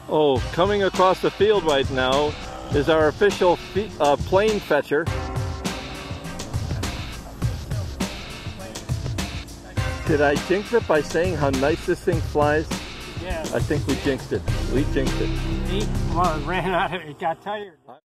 Oh, coming across the field right now is our official plane fetcher. Did I jinx it by saying how nice this thing flies? Yeah. I think we jinxed it. We jinxed it. Well, it ran out. It got tired.